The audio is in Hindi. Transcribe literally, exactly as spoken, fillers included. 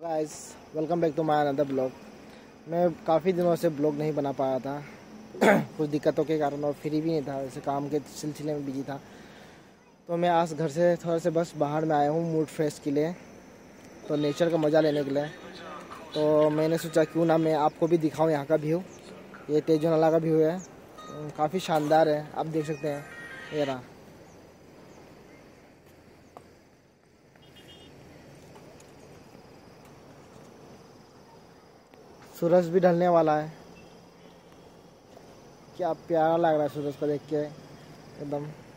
Guys, welcome back to my another blog. मैं काफ़ी दिनों से ब्लॉग नहीं बना पाया था कुछ दिक्कतों के कारण, और फ्री भी नहीं था, वैसे काम के सिलसिले में बिजी था। तो मैं आज घर से थोड़ा से बस बाहर में आया हूँ मूड फ्रेश के लिए, तो नेचर का मज़ा लेने के लिए। तो मैंने सोचा क्यों ना मैं आपको भी दिखाऊँ यहाँ का व्यू। ये तेजू नाला का व्यू है, काफ़ी शानदार है, आप देख सकते हैं। ये रहा। सूरज भी ढलने वाला है, क्या प्यारा लग रहा है सूरज को देख के एकदम।